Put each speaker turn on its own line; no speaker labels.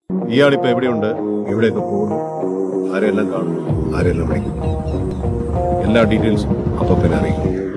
ഇയാളിപ്പോ എവിടെയുണ്ട്, എവിടെയൊക്കെ പോകുന്നു, ആരെല്ലാം കാണുന്നു, ആരെല്ലാം വിളിക്കുന്നു, എല്ലാ ഡീറ്റെയിൽസും അപ്പൊ പിന്നെ അറിയിക്കും.